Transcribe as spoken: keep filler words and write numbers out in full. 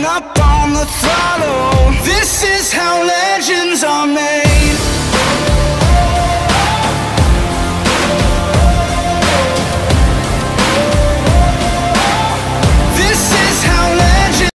up on the throttle. This is how late